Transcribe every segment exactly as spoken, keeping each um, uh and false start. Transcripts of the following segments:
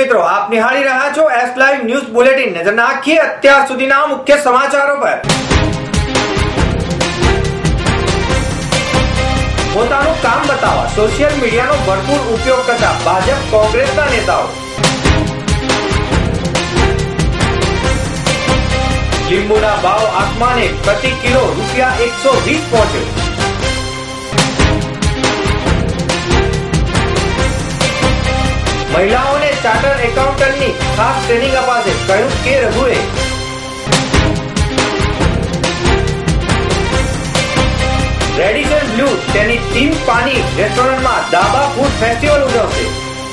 મિત્રો, આપ નિહાળી રહ્યા છો એસ લાઈવ ન્યૂઝ બુલેટિન। નજર નાખીએ અત્યાર સુધીના મુખ્ય સમાચારો પર। પોતાનું કામ બતાવવા સોશિયલ મીડિયાનો ભરપૂર ઉપયોગ કરતા ભાજપ કોંગ્રેસના નેતાઓ। લીંબુના ભાવ આસમાને, પ્રતિ કિલો રૂપિયા એકસો વીસ પહોંચ્યો। મહિલાઓને ચાર્ટર એકાઉન્ટન્ટની ખાસ ટ્રેનિંગ અપાશે, કહ્યું કે રઘુએ। રેડિશન બ્લુ તેની ટીમ પાની રેસ્ટોરન્ટમાં દાબા ફૂડ ફેસ્ટિવલ ઉજવશે।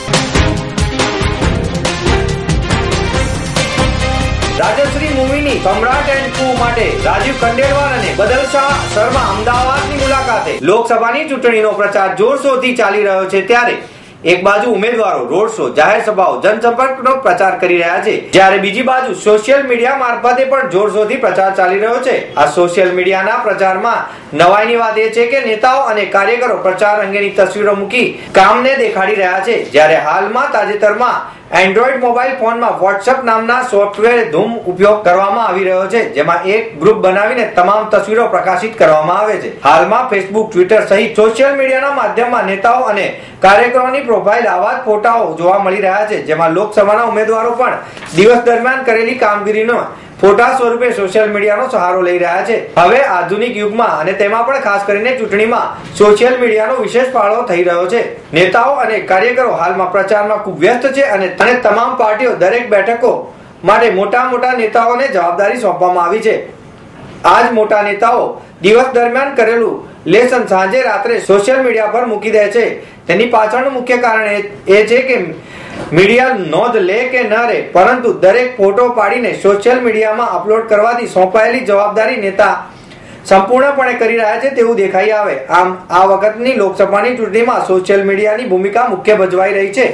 રાજશ્રી મૂવીની સમ્રાટ એન્ડ કુ માટે રાજીવ ખંડેલવાલ અને બદલ શાહ શર્મા અમદાવાદની મુલાકાતે। લોકસભાની ચૂંટણીનો પ્રચાર જોરશોરથી ચાલી રહ્યો છે, ત્યારે એક બાજુ ઉમેદવારો રોડ શો, જાહેર સભાઓ, જનસંપર્કનો પ્રચાર કરી રહ્યા છે, જ્યારે બીજી બાજુ સોશિયલ મીડિયા મારફતે પણ જોરશોરથી પ્રચાર ચાલી રહ્યો છે। આ સોશિયલ મીડિયાના પ્રચારમાં નવાઈની વાત એ છે કે નેતાઓ અને કાર્યકરો પ્રચાર અંગેની તસવીરો મૂકી કામને દેખાડી રહ્યા છે, જ્યારે હાલમાં તાજેતરમાં એન્ડ્રોઈડ મોબાઈલ ફોનમાં વોટ્સએપ નામના સોફ્ટવેર ધૂમ ઉપયોગ કરવામાં આવી રહ્યો છે, જેમાં એક ગ્રુપ બનાવીને તમામ તસવીરો પ્રકાશિત કરવામાં આવે છે। હાલમાં ફેસબુક, ટ્વિટર સહિત સોશિયલ મીડિયાના માધ્યમમાં નેતાઓ અને કાર્યકરોની પ્રોફાઇલ આવા જ ફોટાઓ જોવા મળી રહ્યા છે, જેમાં લોકસભાના ઉમેદવારો પણ દિવસ દરમિયાન કરેલી કામગીરીનો ફોટા સ્વરૂપે સોશિયલ મીડિયાનો સહારો લઈ રહ્યા છે। હવે આધુનિક યુગમાં અને તેમાં પણ ખાસ કરીને ચૂંટણીમાં સોશિયલ મીડિયાનો વિશેષ ફાળો થઈ રહ્યો છે। નેતાઓ અને કાર્યકરો હાલમાં પ્રચારમાં ખૂબ વ્યસ્ત છે અને તમામ પાર્ટીઓ દરેક બેઠકો માટે મોટા મોટા નેતાઓને જવાબદારી સોંપવામાં આવી છે। આ જ મોટા નેતાઓ દિવસ દરમિયાન કરેલું લેસન સાંજે રાત્રે સોશિયલ મીડિયા પર મૂકી દે છે। તેની પાછળનું મુખ્ય કારણ એ છે કે મીડિયા નોંધ લે કે ન લે, પરંતુ દરેક ફોટો પાડીને સોશિયલ મીડિયામાં અપલોડ કરવાથી સોંપાયેલી જવાબદારી નેતા સંપૂર્ણપણે કરી રહ્યા છે તેવું દેખાઈ આવે। આમ આ વખતની લોકસભાની ચૂંટણીમાં સોશિયલ મીડિયાની ભૂમિકા મુખ્ય ભજવાઈ રહી છે।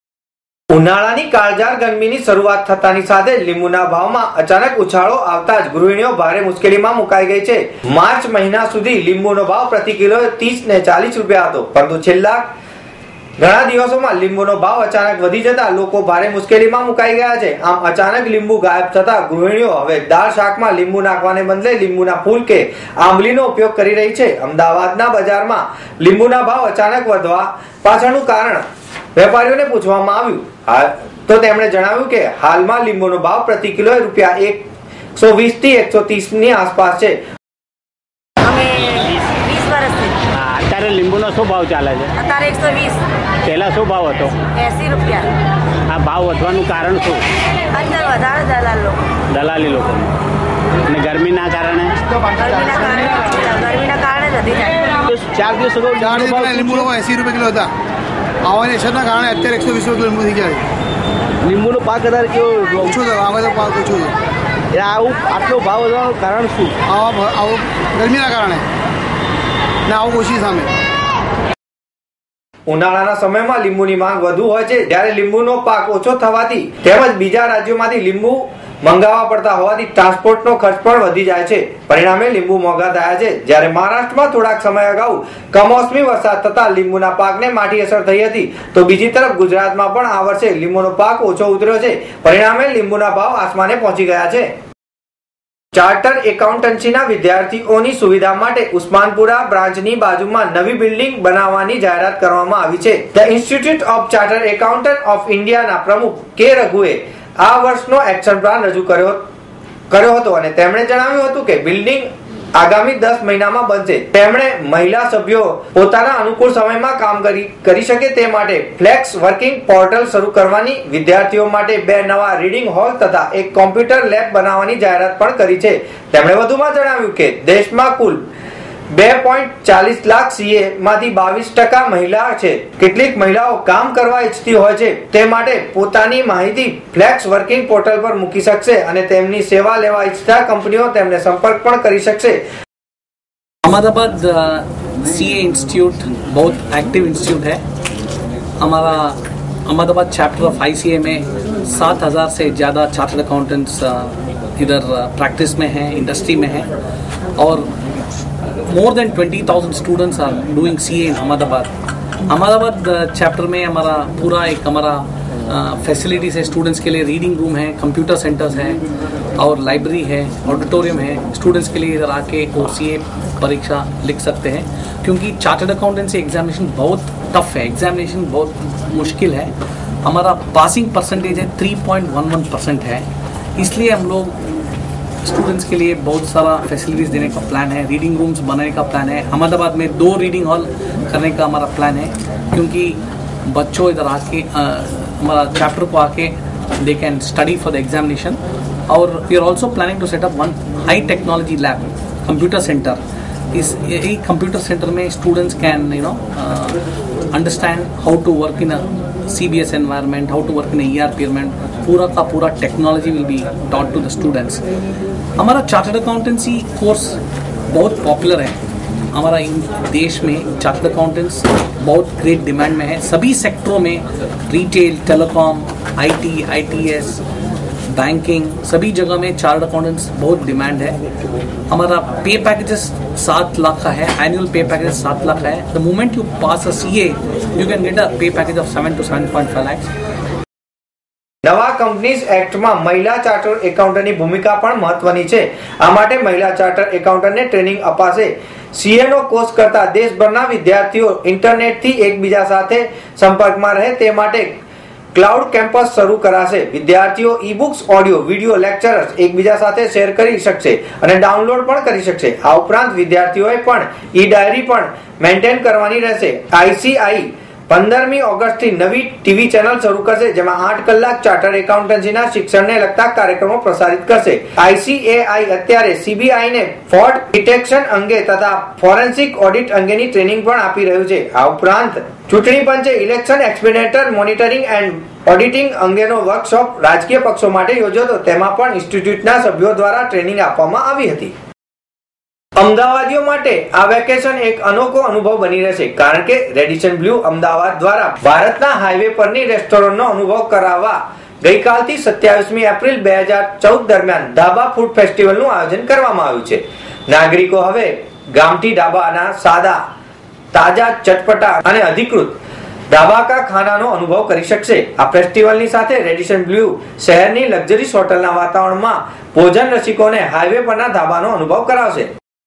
ઉનાળાની કાળઝાળ ગરમીની શરૂઆત થતાની સાથે લીંબુના ભાવમાં અચાનક ઉછાળો આવતા જ ગૃહિણીઓ ભારે મુશ્કેલીમાં મુકાઈ ગઈ છે। માર્ચ મહિના સુધી લીંબુનો ભાવ પ્રતિ કિલો ત્રીસ ને ચાલીસ રૂપિયા હતો, પરંતુ છેલ્લા ઘણા દિવસોમાં લીંબુનો ભાવ અચાનક વધી જતા લોકો ભારે મુશ્કેલીમાં મુકાઈ ગયા છે। આમ અચાનક લીંબુ ગાયબ થતા ગૃહિણીઓ હવે દાળ શાકમાં લીંબુ નાખવાને બદલે લીંબુના ફૂલ કે આંબલીનો ઉપયોગ કરી રહી છે। અમદાવાદના બજારમાં લીંબુના ભાવ અચાનક વધવા પાછળનું કારણ વેપારીઓને પૂછવામાં આવ્યું તો તેમણે જણાવ્યું કે હાલમાં લીંબુનો ભાવ પ્રતિ કિલો રૂપિયા એકસો વીસ થી એકસો ત્રીસ ની આસપાસ છે। અત્યારે લીંબુનો શું ભાવ ચાલે છે? અત્યારે એકસો વીસ। પહેલા શું ભાવ હતો? એસી રૂપિયા। આ ભાવ વધવાનું કારણ શું? અંદર વધારે દલાલ લોકો દલાલી લોકો અને ગરમીના કારણે ગરમીના કારણે ગરમીના કારણે વધી જાય। ચાર દિવસ અગાઉ ચાર દિવસ લીંબુ એસી રૂપિયા કિલો હતા, આવવાની અસરના કારણે અત્યારે એકસો વીસ રૂપિયા લીંબુ થઈ ગયા છે। લીંબુનો પાક અત્યારે કેવો ઓછો થયો, આમાં તો પાક ઓછો છે। આવું આટલો ભાવ વધવાનું કારણ શું? આવા આવું ગરમીના કારણે ને આવું ઓછી સામે। ઉનાળાના સમયમાં લીંબુની માંગ વધુ હોય છે, જ્યારે લીંબુનો પાક ઓછો થવાથી તેમજ બીજા રાજ્યોમાંથી લીંબુ મંગાવવા પડતા હોવાથી ટ્રાન્સપોર્ટનો ખર્ચ પણ વધી જાય છે। પરિણામે લીંબુ મોંઘા થયા છે। જ્યારે મહારાષ્ટ્રમાં થોડાક સમય અગાઉ કમોસમી વરસાદ થતા લીંબુના પાકને માઠી અસર થઈ હતી, તો બીજી તરફ ગુજરાતમાં પણ આ વર્ષે લીંબુનો પાક ઓછો ઉતર્યો છે। પરિણામે લીંબુના ભાવ આસમાને પહોંચી ગયા છે। ચાર્ટર એકાઉન્ટન્સીના વિદ્યાર્થીઓની સુવિધા માટે ઉસ્માનપુરા બ્રાન્ચની બાજુમાં નવી બિલ્ડિંગ બનાવવાની જાહેરાત કરવામાં આવી છે। The institute of charter accountant of ઇન્ડિયાના પ્રમુખ કે રઘુએ આ વર્ષનો એક્શન પ્લાન રજૂ કર્યો કર્યો હતો અને તેમણે જણાવ્યું હતું કે બિલ્ડિંગ આગામી દસ મહિનામાં બનશે। તેમણે મહિલા સભ્યો પોતાના અનુકૂળ સમયમાં કામ કરી કરી શકે તે માટે ફ્લેક્સ વર્કિંગ પોર્ટલ શરૂ કરવાની, વિદ્યાર્થીઓ માટે બે નવા રીડિંગ હોલ તથા એક કોમ્પ્યુટર લેબ બનાવવાની જાહેરાત પણ કરી છે। તેમણે વધુમાં જણાવ્યું કે દેશમાં કુલ બે પોઈન્ટ ચાલીસ લાખ સીએ માંથી બાવીસ ટકા મહિલા છે। કેટલીક મહિલાઓ કામ કરવા ઈચ્છતી હોય છે, તે માટે પોતાની માહિતી ફ્લેક્સ વર્કિંગ પોર્ટલ પર મૂકી શકશે અને તેમની સેવા લેવા ઈચ્છતા કંપનીઓ તેમને સંपर्क પણ કરી શકશે। अहमदाबाद सी ए इंस्टीट्यूट बहुत एक्टिव इंस्टीट्यूट है। हमारा Ahmedabad chapter of I C A में सात हज़ार से ज़्यादा चार्टर्ड अकाउंटेंट्स इधर प्रैक्टिस में हैं, इंडस्ट्री में हैं और more than twenty thousand students are doing C A in Ahmedabad। Ahmedabad chapter में हमारा पूरा एक हमारा फैसिलिटीज़ है स्टूडेंट्स के लिए, रीडिंग रूम है, कंप्यूटर सेंटर्स है और लाइब्रेरी है, ऑडिटोरियम है। स्टूडेंट्स के लिए इधर आके वो सी ए परीक्षा लिख सकते हैं, क्योंकि चार्टर्ड अकाउंटेंसी एग्जामिनेशन बहुत टफ है, एग्जामिनेशन बहुत मुश्किल है। हमारा पासिंग परसेंटेज है three point one one percent है, इसलिए हम लोग स्टूडेंट्स के लिए बहुत सारा फैसिलिटीज़ देने का प्लान है, रीडिंग रूम्स बनाने का प्लान है। अहमदाबाद में दो रीडिंग हॉल करने का हमारा प्लान है, क्योंकि बच्चों इधर आके हमारा चैप्टर को आके they can study for the examination. और we are also planning to set up one high technology lab, computer centre. इस यही कंप्यूटर सेंटर में students can you know understand how to work in a C B S environment, how to work in E R P environment. पूरा का पूरा technology will be taught to the students. हमारा chartered accountancy course बहुत popular है हमारा इन देश में। Chartered accountants बहुत ग्रेट डिमांड में है सभी सेक्टरों में, retail, telecom, I T, I T S, banking, सभी जगह में चार्टर्ड अकाउंटेंट्स बहुत डिमांड है। हमारा पे पैकेजेस सात लाख का है, एनुअल पे पैकेज सात लाख का है। The moment you pass a C A you can get a pay package of seven to seven point five lakhs. નવા કંપનીઝ એક્ટમાં મહિલા ચાર્ટર્ડ એકાઉન્ટન્ટની ભૂમિકા પણ મહત્વની છે। આ માટે મહિલા ચાર્ટર્ડ એકાઉન્ટન્ટને ટ્રેનિંગ અપાશે। સીએ નો કોર્સ કરતા દેશભરના વિદ્યાર્થીઓ ઇન્ટરનેટથી એકબીજા સાથે સંપર્કમાં રહે તે માટે ક્લાઉડ કેમ્પસ શરૂ કરાશે। વિદ્યાર્થીઓ e books, audio, video lectures એકબીજા સાથે શેર કરી શકશે અને ડાઉનલોડ પણ કરી શકશે। આ ઉપરાંત વિદ્યાર્થીઓએ પણ ઈ ડાયરી પણ મેન્ટેન કરવાની રહેશે। આઈસીઆઈ पंद्रहमी ऑगस्ट थी नवी टीवी चैनल शुरू करશે, જેમાં આઠ કલાક ચાર્ટર્ડ એકાઉન્ટન્સીના શિક્ષણને લગતા કાર્યક્રમો પ્રસારિત કરશે। આઈસીએઆઈ અત્યારે સીબીઆઈ ને ફ્રોડ ડિટેક્શન અંગે તથા ફોરેન્સિક ઓડિટ અંગેની ટ્રેનિંગ પણ આપી રહ્યું છે। આ ઉપરાંત ચૂંટણી પંચે election expenditure monitoring and auditing અંગેનો વર્કશોપ રાજકીય પક્ષો માટે યોજ્યો હતો, તેમાં પણ ઇન્સ્ટિટ્યૂટના સભ્યો દ્વારા ટ્રેનિંગ આપવામાં આવી હતી। અમદાવાદીઓ માટે આ વેકેશન એક અનોખો અનુભવ બની રહેશે, કારણ કે રેડિશન બ્લુ અમદાવાદ દ્વારા ભારતના હાઈવે પરની રેસ્ટોરન્ટનો અનુભવ કરાવવા ગઈકાલથી સત્યાવીસમી એપ્રિલ બે હજાર ચૌદ દરમિયાન ધાબા ફૂડ ફેસ્ટિવલનું આયોજન કરવામાં આવ્યું છે। નાગરિકો હવે ગામઠી ધાબાના સાદા, તાજા, ચટપટા અને અધિકૃત ધાબા કા ખાનાનો અનુભવ કરી શકશે। આ ફેસ્ટિવલની સાથે રેડિશન બ્લુ શહેરની લક્ઝરીસ હોટલના વાતાવરણમાં ભોજન રસિકોને હાઈવે પરના ધાબાનો અનુભવ કરાવશે।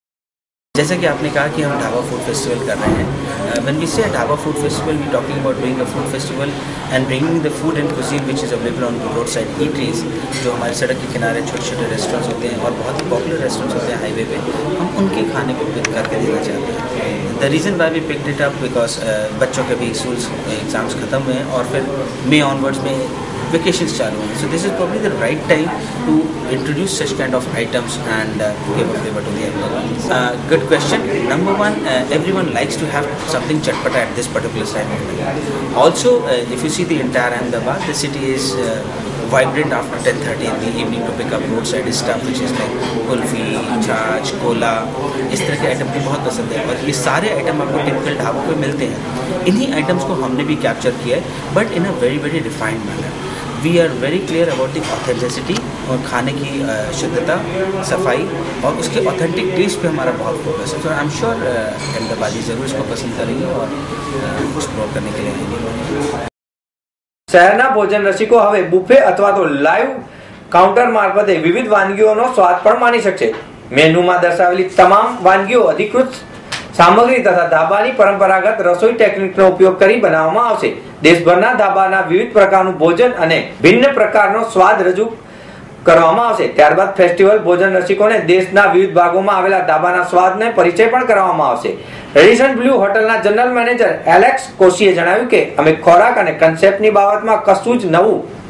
जैसा कि आपने कहा कि हम ढाबा फूड फेस्टिवल कर रहे हैं, when we say dhaba food festival we talking about doing a food festival and bringing the food and cuisine which is available on road side eateries, जो हमारे सड़क के किनारे छोटे छोटे रेस्टोरेंट्स होते हैं और बहुत ही पॉपुलर रेस्टोरेंट्स होते हैं हाईवे पे, हम उनके खाने को पिक करके देना चाहते हैं। The reason why we picked it up because बच्चों के भी स्कूल एग्जाम्स खत्म हुए हैं और फिर मे ऑनवर्ड्स में वेकेशंस चालू हैं, so this is probably the right time to introduce such kind of items and give a flavour to the everyone. Good question. Number one, everyone likes to have something चटपटा at this particular time of time. Also if you see the entire Ahmedabad, the city is vibrant after ten thirty in the evening to pick up roadside stuff which is like kulfi, chaas, cola, इस तरह के item भी बहुत पसंद है और ये सारे आइटम आपको टिपिकल ढाबों पे मिलते हैं। इन्हीं आइटम्स को हमने भी कैप्चर किया है, but in a very very refined manner. We are very clear about the authenticity और खाने की शुद्धता, सफाई और उसके ऑथेंटिक टेस्ट पे हमारा बहुत फोकस है। तो आई एम श्योर अहमदाबादी ज़रूर इसको पसंद करेंगे और एक्सप्लोर करने के लिए आएंगे। શહેરના ભોજન રસિકો હવે બુફે અથવા તો લાઈવ કાઉન્ટર મારફતે વિવિધ વાનગીઓનો સ્વાદ પણ માણી શકશે। મેનુમાં દર્શાવેલી તમામ વાનગીઓ અધિકૃત સામગ્રી તથા ધાબાની પરંપરાગત રસોઈ ટેકનિકનો ઉપયોગ કરી બનાવવામાં આવશે। દેશભરના ધાબાના વિવિધ પ્રકારનું ભોજન અને ભિન્ન પ્રકારનો સ્વાદ રજૂ કરવામાં આવશે। ત્યારબાદ ફેસ્ટિવલ ભોજન રસિકોને દેશના વિવિધ ભાગોમાં આવેલા ધાબાના સ્વાદને પરિચય પણ કરવામાં આવશે। રેડિશન બ્લુ હોટલના જનરલ મેનેજર એલેક્સ કોશીએ જણાવ્યું કે અમે ખોરાક અને કન્સેપ્ટની બાબતમાં કશું જ નવું,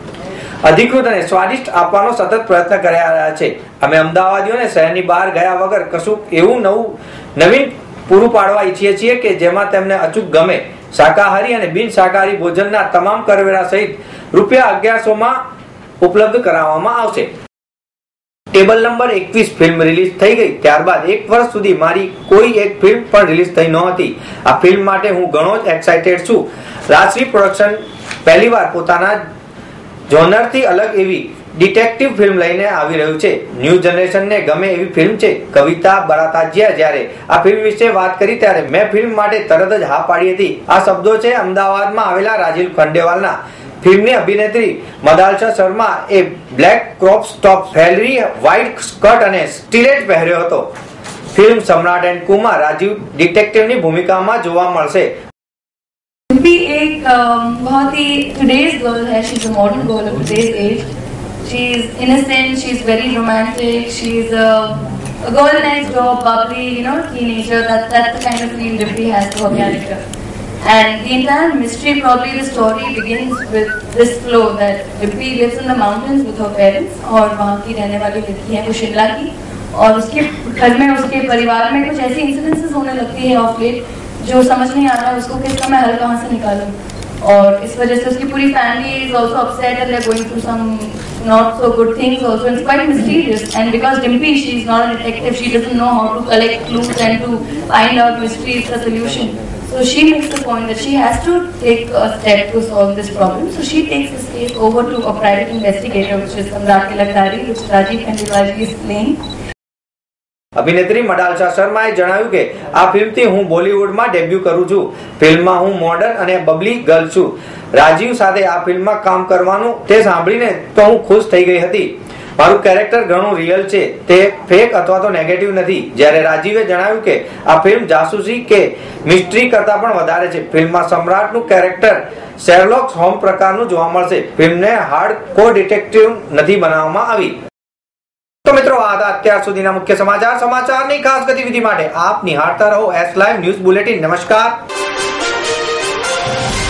અધિકૃત અને સ્વાદિષ્ટ આપવાનો સતત પ્રયત્ન કર્યા રહ્યા છે। અમે અમદાવાદીઓને શહેરની બહાર ગયા વગર કશું એવું નવું નવીન પૂરું પાડવા ઈચ્છીએ છીએ કે જેમાં તેમને અચૂક ગમે। શાકાહારી અને બિન શાકાહારી ભોજનના તમામ કરવેરા સહિત રૂપિયા અગિયારસો માં ઉપલબ્ધ કરાવવામાં આવશે। ટેબલ નંબર એકવીસ ફિલ્મ રિલીઝ થઈ ગઈ ત્યારબાદ એક વર્ષ સુધી મારી કોઈ એક ફિલ્મ પણ રિલીઝ થઈ નહોતી। આ ફિલ્મ માટે હું ઘણો જ એક્સાઇટેડ છું। રાજશ્રી પ્રોડક્શન પહેલીવાર પોતાના જોનરથી અલગ એવી ડિટેક્ટિવ ફિલ્મ લઈને આવી રહ્યું છે। ન્યૂ જનરેશનને ગમે એવી ફિલ્મ છે। કવિતા બરાતાજીયા જ્યારે આ ફિલ્મ વિશે વાત કરી ત્યારે મેં ફિલ્મ માટે તરત જ હા પાડી હતી। આ શબ્દો છે અમદાવાદમાં આવેલા રાજીવ ખંડેવાલના ફિલ્મની અભિનેત્રી મદાલસા શર્મા એ બ્લેક ક્રોપ ટોપ ફેલરી વ્હાઇટ સ્કર્ટ અને સ્ટીલેટ પહેર્યો હતો. ફિલ્મ સમ્રાટ એન્ડ કુમાં રાજીવ ડિટેક્ટિવની ભૂમિકામાં જોવા મળશે. डिम्पी एक अम, बहुत ही टुडेज गर्ल है. She is a modern girl of today's age. She is innocent, she is very romantic, she is a girl next door, bubbly, you know, teenager. That that's the kind of feel Dimpy has to her character. And the entire mystery, probably the story begins with this flow that Dimpy lives in the mountains with her parents और वहाँ की रहने वाली लड़की है वो शिमला की, और उसके घर में उसके परिवार में कुछ ऐसी इंसिडेंसेस होने लगती है ऑफ लेट जो समझ नहीं आता है उसको कि इसका मैं हल कहाँ से निकालूं. और इस वजह से उसकी पूरी family is also upset and they are going through some not so good things also. It's quite mysterious and because Dimpy she is not a detective, she doesn't know how to collect clues and to find out mysteries the solution. So she makes the point that she has to take a step to solve this problem. So she takes this case over to a private investigator, which is Samrat Tilakdari, which Rajiv Khandelwal is playing. અભિનેત્રી મદાલસા શર્માએ જણાવ્યું કે આ ફિલ્મથી હું બોલિવૂડમાં debut કરું છું. ફિલ્મમાં હું મોડર્ન અને બબલી ગર્લ છું. રાજીવ સાથે આ ફિલ્મમાં કામ કરવાનું તે સાંભળીને તો હું ખુશ થઈ ગઈ હતી. મારું કેરેક્ટર ઘણું રિયલ છે, તે ફેક અથવા તો નેગેટિવ નથી. જ્યારે રાજીવે જણાવ્યું કે આ ફિલ્મ જાસૂસી કે મિસ્ટ્રી કરતા પણ વધારે છે. ફિલ્મમાં સમ્રાટનું કેરેક્ટર શેરલોક હોમ પ્રકારનું જોવા મળશે. ફિલ્મને હાર્ડ કોર ડિટેક્ટિવ નથી બનાવવામાં આવી. તો મિત્રો આ હતા અત્યાર સુધીના મુખ્ય સમાચાર. સમાચારની ખાસ ગતિવિધિ માટે આપ નિહાળતા રહો એસ લાઈવ ન્યૂઝ બુલેટિન. નમસ્કાર.